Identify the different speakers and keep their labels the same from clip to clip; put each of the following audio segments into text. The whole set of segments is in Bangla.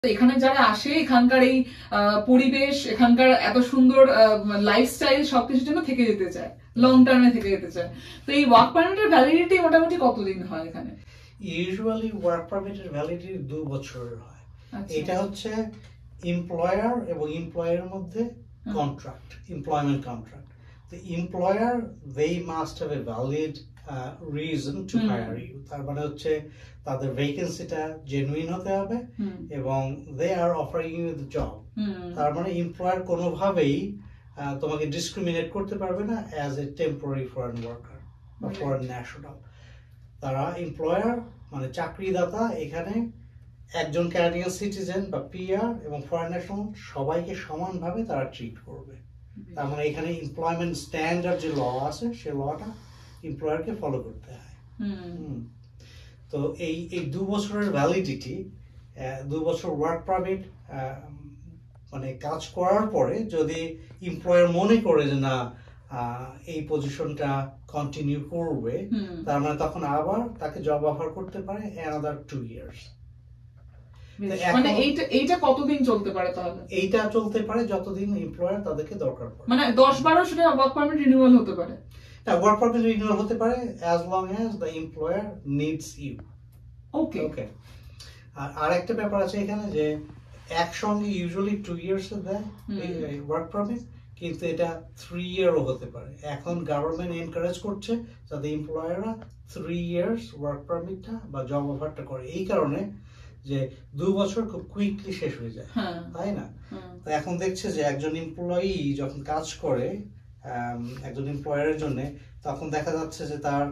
Speaker 1: এখানে যারা আসে এখানকার এই পরিবেশ, এখানকার এত সুন্দর লাইফস্টাইল সবকিছুর জন্য থেকে যেতে চায়, লং টার্মে থেকে যেতে চায়। তো এই ওয়ার্ক পারমিটের ভ্যালিডিটি মোটামুটি কতদিন হয় এখানে?
Speaker 2: ইউজুয়ালি ওয়ার্ক পারমিটের ভ্যালিডিটি 2 বছরের হয়। এটা হচ্ছে এমপ্লয়ার এবং এমপ্লয়ের মধ্যে contract, employment contract. The employer, they must have a valid reason to hire you. তার মানে হচ্ছে তাদের ভ্যাকেন্সিটা জেনুইন হতে হবে এবং they are offering you the job. তার মানে এমপ্লয়ার কোনোভাবেই তোমাকে ডিসক্রিমিনেট করতে পারবে না as a temporary foreign worker বা ফরেন ন্যাশনাল। তারা এমপ্লয়ার মানে চাকরিদাতা এখানে একজন ক্যানাডিয়ান সিটিজেন বা পিআর এবং ফরেন ন্যাশনাল সবাইকে সমানভাবে তারা ট্রিট করবে। তার মানে এখানে এমপ্লয়মেন্ট স্ট্যান্ডার্ড যে ল আছে সে লটা এমপ্লয়ারকে ফলো করতে হয়। তো এই 2 বছরের ভ্যালিডিটি, 2 বছর ওয়ার্ক পারমিট মানে কাজ করার পরে যদি এমপ্লয়ার মনে করে যে না এই পজিশনটা কন্টিনিউ করবে, তার মানে তখন আবার তাকে জব অফার করতে পারে another 2 years।
Speaker 1: মানে এইটা কতদিন চলতে পারে তাহলে?
Speaker 2: এইটা চলতে পারে যতদিন এমপ্লয়ার তাদেরকে দরকার পড়ে।
Speaker 1: মানে 10-12 সেটা ওয়ার্ক পারমিট রিনিউয়াল হতে পারে?
Speaker 2: না, ওয়ার্ক পারমিট রিনিউয়াল হতে পারে as long as the employer needs you.
Speaker 1: ওকে
Speaker 2: ওকে। আর একটা ব্যাপার আছে এখানে যে একসঙ্গে ইউজুয়ালি 2 ইয়ার্স দেয় ওয়ার্ক পারমিট, কিন্তু এটা 3 ইয়ারও হতে পারে। এখন গভর্নমেন্ট এনকারেজ করছে যাতে এমপ্লয়াররা 3 ইয়ার্স ওয়ার্ক পারমিটটা বা জব অফারটা করে, এই কারণে যে 2 বছর খুব কুইকলি শেষ হয়ে যায়, তাই না? তো এখন দেখছে যে একজন এমপ্লয়ি যখন কাজ করে একজন এমপ্লয়ারের জন্য, তখন দেখা যাচ্ছে যে তার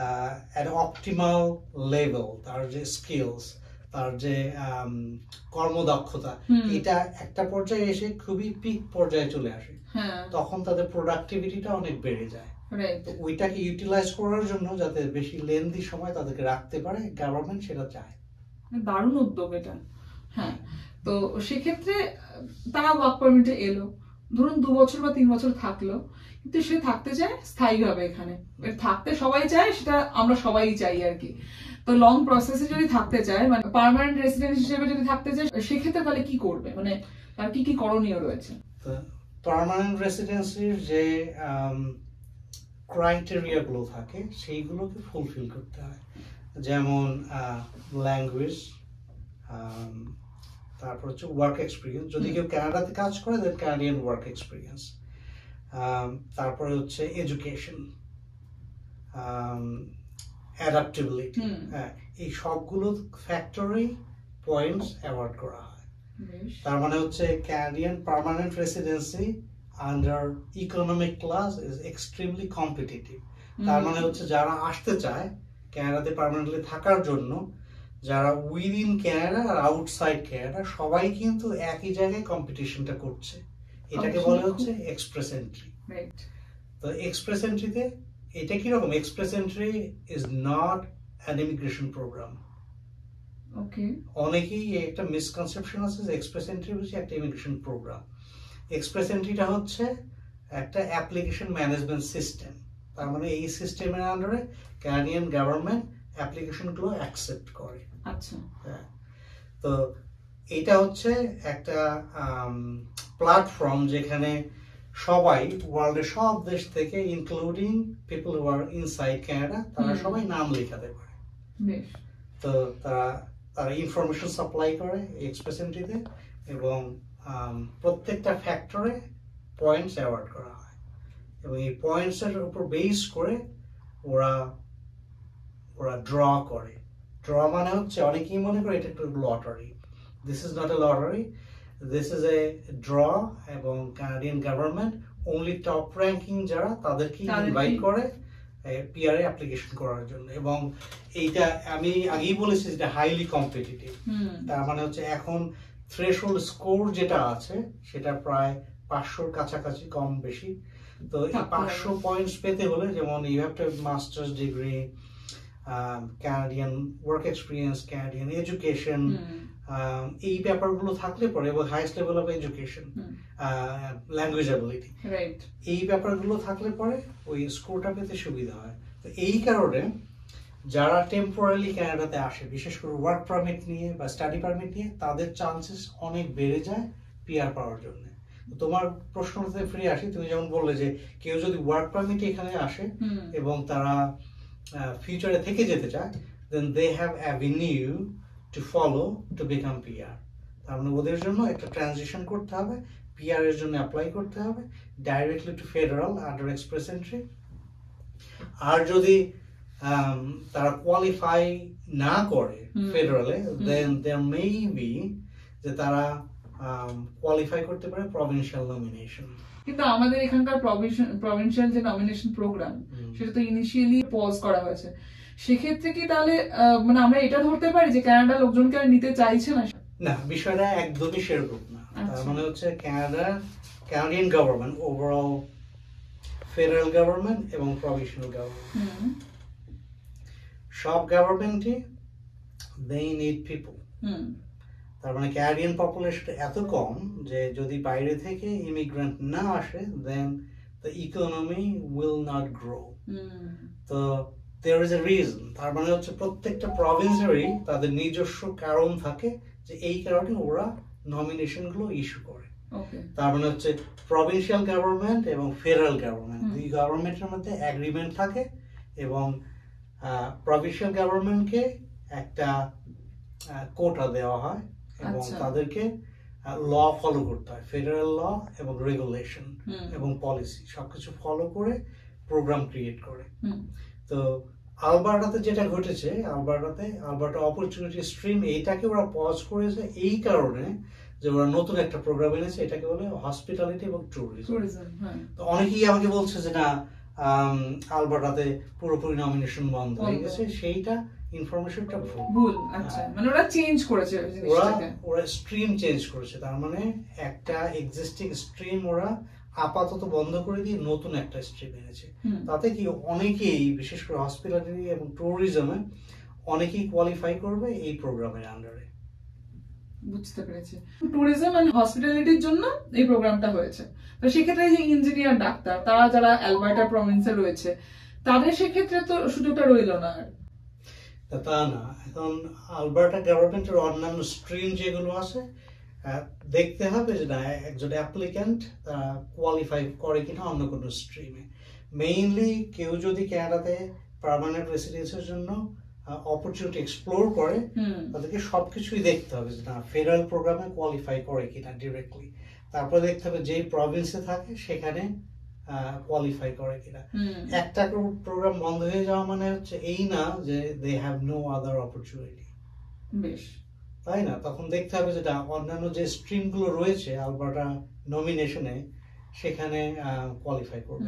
Speaker 2: অপটিমাল লেভেল, তার যে স্কিলস, তার যে কর্মদক্ষতা, এটা একটা পর্যায়ে এসে খুবই পিক পর্যায়ে চলে আসে। তখন তাদের প্রোডাক্টিভিটিটা অনেক বেড়ে যায়। তো ওইটাকে ইউটিলাইজ করার জন্য যাতে বেশি লেন্দি সময় তাদেরকে রাখতে পারে, গভর্নমেন্ট সেটা চায়।
Speaker 1: দারুণ উদ্যোগ এটা। হ্যাঁ, তো সেক্ষেত্রে তারা ওয়ার্ক পারমিটে এলো, ধরুন 2 বছর বা 3 বছর থাকলো, কিন্তু সে থাকতে চায় স্থায়ীভাবে এখানে। থাকতে সবাই চায়, সেটা আমরা সবাই চাই আর কি। তো লং প্রসেসে যদি থাকতে চায়, মানে পার্মানেন্ট রেসিডেন্ট হিসেবে যদি থাকতে চায়, সেক্ষেত্রে তাহলে কি করবে, মানে তার কি কি করণীয় রয়েছে?
Speaker 2: পার্মানেন্ট রেসিডেন্সির যে ক্রাইটেরিয়া গুলো থাকে সেইগুলোকে ফুলফিল করতে হয়। যেমন ল্যাঙ্গুয়েজ, তারপর হচ্ছে ওয়ার্ক এক্সপিরিয়েন্স। যদি কেউ কানাডাতে কাজ করে দেন কানাডিয়ান ওয়ার্ক এক্সপিরিয়েন্স। তারপরে হচ্ছে এডুকেশন, অ্যাডাপ্টেবিলিটি। এই সবগুলো ফ্যাক্টরি পয়েন্টস অ্যাওয়ার্ড করা হয়। তার মানে হচ্ছে Canadian permanent residency under economic class is extremely competitive. তার মানে হচ্ছে যারা আসতে চায় কানাডাতে পার্মানেন্টলি থাকার জন্য, যারা উইদিন ক্যানাডা আর আউটসাইড ক্যানাডা সবাই কিন্তু একই জায়গায় কম্পিটিশনটা করছে। এটাকে বলে হচ্ছে এক্সপ্রেস এন্ট্রি। তো এক্সপ্রেস এন্ট্রিতে এটা কিরকম? Express entry is not an immigration program.
Speaker 1: Okay,
Speaker 2: অনেকেই একটা মিসকনসেপশন আছে যে এক্সপ্রেস এন্ট্রি হচ্ছে একটা ইমিগ্রেশন প্রোগ্রাম। এক্সপ্রেস এন্ট্রিটা হচ্ছে একটা অ্যাপ্লিকেশন ম্যানেজমেন্ট সিস্টেম। তার মানে এই সিস্টেমের আন্ডারে কানাডিয়ান গভর্নমেন্ট অ্যাপ্লিকেশনগুলো অ্যাকসেপ্ট করে।
Speaker 1: আচ্ছা,
Speaker 2: হ্যাঁ। তো এটা হচ্ছে একটা প্ল্যাটফর্ম যেখানে সবাই ওয়ার্ল্ডের সব দেশ থেকে, including people who are inside Canada, তারা সবাই নাম লেখাতে পারে। তো তারা ইনফরমেশন সাপ্লাই করে এক্সপ্রেস এন্ট্রিতে, এবং প্রত্যেকটা ফ্যাক্টরে পয়েন্টস অ্যাওয়ার্ড করা হয়, এবং এই পয়েন্টসের উপর বেস করে ওরা ড্র করে। ড্র মানে হচ্ছে, অনেকেই মনে করে এটা একটা lottery. This is not a lottery, this is a draw, এবং Canadian government only top ranking যারা তাদেরকে ইনভাইট করে পিআর এ অ্যাপ্লিকেশন করার জন্য। এবং এইটা আমি আগেই বলেছি যেটা হাইলি কম্পিটিটিভ। তার মানে হচ্ছে এখন থ্রেশহোল্ড স্কোর যেটা আছে সেটা প্রায় 500-র কাছাকাছি, কম বেশি। তো এই 500 পয়েন্টস পেতে হলে, যেমন you have to have master's degree, Canadian work experience, Canadian education, এই ব্যাপারগুলো থাকলে পরে, এবং highest level of education, language ability, এই ব্যাপারগুলো থাকলে পরে ওই স্কোরটা পেতে সুবিধা হয়। তো এই কারণে যারা টেম্পোরারি কানাডাতে আসে, বিশেষ করে ওয়ার্ক পারমিট নিয়ে বা স্টাডি পারমিট নিয়ে, তাদের চান্সেস অনেক বেড়ে যায় পিআর পাওয়ার জন্য। তোমার প্রশ্নতে ফিরে আসি, তুমি যেমন বললে যে কেউ যদি ওয়ার্ক পারমিটে এখানে আসে এবং তারা ফিউচারে থেকে যেতে চায়, then they have avenue to follow to become PR. তার মানে ওদের জন্য একটা ট্রানজিশন করতে হবে, পিআর এর জন্য অ্যাপ্লাই করতে হবে directly to federal under express entry. আর যদি তারা কোয়ালিফাই না করে ফেডারালে, দেন দেয়ার মে বি যে তারা কোয়ালিফাই করতে পারে প্রভিন্সিয়াল নমিনেশন।
Speaker 1: কিন্তু আমাদের এখানকার প্রভিন্সিয়াল যে নমিনেশন প্রোগ্রাম, সেটা তো ইনিশিয়ালি পজ করা হয়েছে। সেক্ষেত্রে কি তাহলে মানে আমরা এটা ধরতে পারি যে কানাডা লোকজনকে আর নিতে চাইছে না?
Speaker 2: না, বিষয়টা একদমই সেরকম না। তার মানে হচ্ছে Canadian government, overall federal government এবং প্রভিন্সিয়াল গভর্নমেন্ট, সব গভর্নমেন্টই they need people। তার মানে ক্যানাডিয়ান পপুলেশন এত কম যে যদি বাইরে থেকে ইমিগ্রেন্ট না আসে, then the economy will not grow. তো there is a reason। তার মানে হচ্ছে প্রত্যেকটা প্রভিন্সেরই তাদের নিজস্ব কারণ থাকে যে এই কারণে ওরা নমিনেশন গুলো ইস্যু করে। তার মানে হচ্ছে প্রভিন্সিয়াল গভর্নমেন্ট এবং ফেডারেল গভর্নমেন্ট, দুই গভর্নমেন্টের মধ্যে এগ্রিমেন্ট থাকে এবং প্রভিন্সিয়াল গভর্নমেন্টকে একটা কোটা দেওয়া হয় এবং তাদেরকে ল ফলো করতে হয়, ফেডারেল ল এবং রেগুলেশন এবং পলিসি সবকিছু ফলো করে প্রোগ্রাম ক্রিয়েট করে। তো আলবার্টাতে যেটা ঘটেছে, আলবার্টা অপরচুনিটি স্ট্রিম, এইটাকে ওরা পজ করেছে এই কারণে যে ওরা নতুন একটা প্রোগ্রাম এনেছে, এটাকে বলে হসপিটালিটি এবং ট্যুরিজম। তো অনেকেই আমাকে বলছে যে না, আলবার্টাতে পুরোপুরি নমিনেশন বন্ধ হয়ে গেছে, সেইটা ইনফরমেশনটা ভুল।
Speaker 1: আচ্ছা, মানে ওরা চেঞ্জ করেছে জিনিসটাকে,
Speaker 2: ওরা স্ট্রিম চেঞ্জ করেছে। তার মানে একটা এক্সিস্টিং স্ট্রিম ওরা আপাতত বন্ধ করে দিয়ে নতুন একটা স্ট্রিম এনেছে। তাতে কি অনেকেই, বিশেষ করে হসপিটালিটি এবং ট্যুরিজমে অনেকেই কোয়ালিফাই করবে এই প্রোগ্রামের আন্ডারে।
Speaker 1: বুঝতে পেরেছি। ট্যুরিজম এন্ড হসপিটালিটির জন্য এই প্রোগ্রামটা হয়েছে। তো সেক্ষেত্রে যে ইঞ্জিনিয়ার, ডাক্তার, তারা যারা অ্যালবার্টা প্রভিন্সে রয়েছে, তাদের সেক্ষেত্রে তো সুযোগটা রইল না।
Speaker 2: তা না, এখন আলবার্টা গভর্নমেন্টের অন্যান্য স্ট্রিম যেগুলো আছে দেখতে হবে যে না একজন অ্যাপ্লিক্যান্ট কোয়ালিফাই করে কিনা অন্য কোনো স্ট্রিমে। মেইনলি কেউ যদি কানাডাতে পার্মানেন্ট রেসিডেন্সের জন্য অপরচুনিটি এক্সপ্লোর করে, তাদেরকে সবকিছুই দেখতে হবে যে না ফেডারেল প্রোগ্রামে কোয়ালিফাই করে কিনা ডিরেক্টলি। তারপরে দেখতে হবে যেই প্রভিন্সে থাকে সেখানে কোয়ালিফাই করে কিনা। একটা প্রোগ্রাম বন্ধ হয়ে যাওয়া মানে হচ্ছে এই না যে they have no other opportunity,
Speaker 1: বেশ,
Speaker 2: তাই না? তখন দেখতে হবে যেটা অন্যান্য যে স্ট্রিম গুলো রয়েছে আলবার্টা নমিনেশনে, সেখানে কোয়ালিফাই করবে।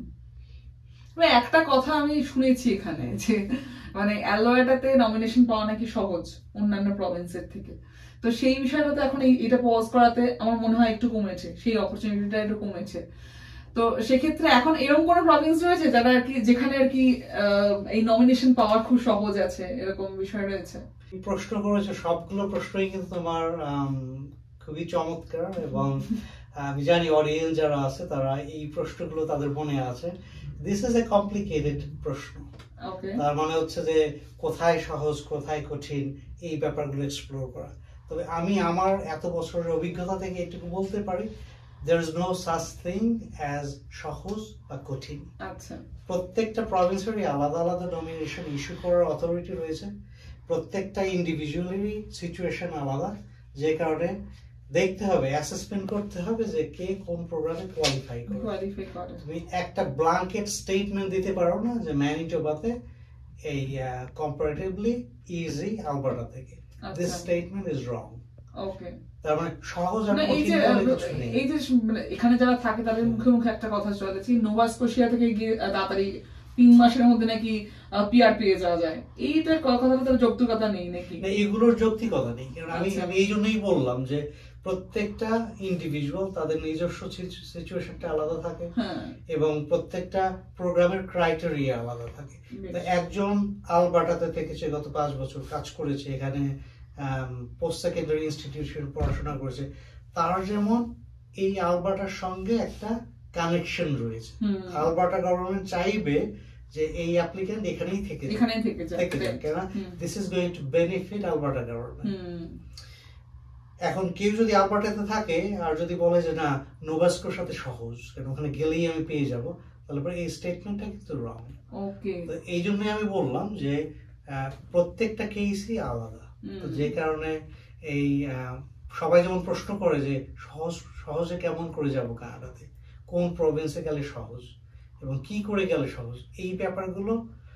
Speaker 1: একটা কথা আমি শুনেছি এখানে যে মানে অ্যালবার্টাতে নমিনেশন পাওয়া নাকি সহজ অন্যান্য প্রভিন্সের থেকে। তো সেই বিষয়টা তো এখন এটা পজ করাতে আমার মনে হয় একটু কমেছে, সেই অপরচুনিটিটা একটু কমেছে। তো সেক্ষেত্রে এখন এরকম কোন প্রভিন্স রয়েছে যারা আর কি, যেখানে আর কি এই নমিনেশন পাওয়ার খুব সহজ আছে, এরকম বিষয় রয়েছে?
Speaker 2: প্রশ্ন করেছে, সবগুলো প্রশ্নই কিন্তু তোমার খুবই চমৎকার এবং আমি জানি অডিয়েন্স যারা আছে তারা এই প্রশ্নগুলো তাদের মনে আছে। দিস ইজ এ কমপ্লিকেটেড প্রশ্ন। তার মানে হচ্ছে যে কোথায় সহজ কোথায় কঠিন এই ব্যাপারগুলো এক্সপ্লোর করা। তবে আমি আমার এত বছরের অভিজ্ঞতা থেকে এটুকু বলতে পারি, there is no such thing as সহজ বা কঠিন।
Speaker 1: আচ্ছা,
Speaker 2: প্রত্যেকটা প্রভিন্সেরই আলাদা আলাদা নমিনেশন ইস্যু করার অথরিটি রয়েছে, প্রত্যেকটা ইন্ডিভিজুয়ালি সিচুয়েশন আলাদা, যে কারণে দেখতে হবে, অ্যাসেসমেন্ট করতে হবে যে কে কোন প্রোগ্রামে কোয়ালিফাই করে। তুমি একটা ব্ল্যাঙ্কেট স্টেটমেন্ট দিতে পারো না যে ম্যানিটোবাতে এই কম্পারেটিভলি ইজি আলবার্টা থেকে। This statement is wrong.
Speaker 1: Okay,
Speaker 2: তার মানে সহজ আর কঠিন বলে কিছু নেই।
Speaker 1: এই যে এখানে যারা থাকে তাদের মুখে মুখে একটা কথা চলেছে, নোভা স্কোশিয়া থেকে গিয়ে তাড়াতাড়ি 3 মাসের মধ্যে নাকি পিআর পেয়ে যাওয়া যায়। এইটা কথাটা তার যৌক্তিকতা নেই নাকি?
Speaker 2: এগুলোর যৌক্তিকতা নেই, কারণ আমি এই জন্যই বললাম যে প্রত্যেকটা ইন্ডিভিজুয়াল তাদের নিজস্ব সিচুয়েশনটা আলাদা থাকে এবং প্রত্যেকটা প্রোগ্রামের ক্রাইটেরিয়া আলাদা থাকে। একজন আলবার্টাতে থেকেছে, গত 5 বছর কাজ করেছে এখানে, পোস্ট সেকেন্ডারি ইনস্টিটিউশন পড়াশোনা করেছে, তার যেমন এই আলবার্টার সঙ্গে একটা কানেকশন রয়েছে। আলবার্টা গভর্নমেন্ট চাইবে যে এই অ্যাপ্লিকেন্ট এখানেই থেকে
Speaker 1: যায়,
Speaker 2: কেন this is going to benefit Alberta government. এখন কেউ যদি আলবার্টাতে থাকে আর যদি বলে যে না নোভাস্কোর সাথে সহজ, কারণ ওখানে গেলেই আমি পেয়ে যাব, তাহলে পরে এই স্টেটমেন্টটা কিন্তু রং। তো এই জন্যই আমি বললাম যে প্রত্যেকটা কেসই আলাদা। তো যে কারণে এই সবাই যেমন প্রশ্ন করে যে সহজে কেমন করে যাব কানাডাতে, কোন প্রভিন্সে গেলে সহজ এবং কি করে গেলে সহজ, এই ব্যাপারগুলো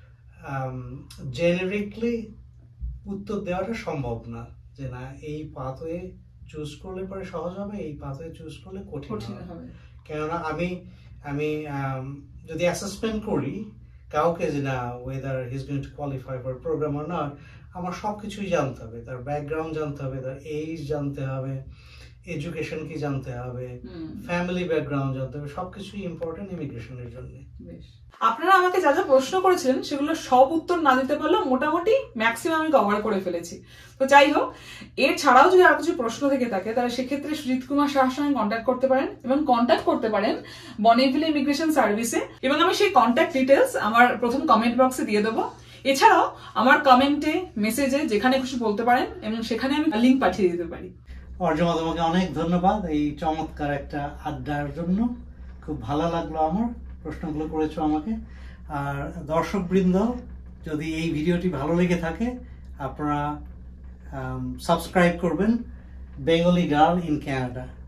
Speaker 2: জেনারিকলি উত্তর দেওয়াটা সম্ভব না, যে না এই পাথওয়ে চুজ করলে পরে সহজ হবে, এই পাথওয়ে চুজ করলে কঠিন হবে। কেননা আমি যদি অ্যাসেসমেন্ট করি কাউকে যে না whether he is going to qualify for program or not, আমার সব কিছুই জানতে হবে, তার ব্যাকগ্রাউন্ড জানতে হবে, তার এজ জানতে হবে, এডুকেশন কি জানতে হবে, ফ্যামিলি ব্যাকগ্রাউন্ড জানতে হবে, সবকিছুই ইম্পর্টেন্ট ইমিগ্রেশনের জন্য।
Speaker 1: আপনারা আমাকে যা যা প্রশ্ন করেছিলেন সেগুলো সব উত্তর না দিতে পারলেও মোটামুটি ম্যাক্সিমাম আমি কভার করে ফেলেছি। তো যাই হোক, এর ছাড়াও যদি আর কিছু প্রশ্ন থেকে থাকে তাহলে সেক্ষেত্রে সুজিত কুমার শাহর সঙ্গে কন্ট্যাক্ট করতে পারেন এবং কন্ট্যাক্ট করতে পারেন বনিভিল ইমিগ্রেশন সার্ভিসে, এবং আমি সেই কন্ট্যাক্ট ডিটেলস আমার প্রথম কমেন্ট বক্সে দিয়ে দেবো। এছাড়াও আমার কমেন্টে, মেসেজে যেখানে খুশি বলতে পারেন এবং সেখানে আমি লিঙ্ক পাঠিয়ে দিতে পারি।
Speaker 2: অর্জমা, তোমাকে অনেক ধন্যবাদ এই চমৎকার একটা আড্ডার জন্য। খুব ভালো লাগলো আমার প্রশ্নগুলো করেছো আমাকে। আর দর্শকবৃন্দ, যদি এই ভিডিওটি ভালো লেগে থাকে আপনারা সাবস্ক্রাইব করবেন বেঙ্গলি গার্ল ইন ক্যানাডা।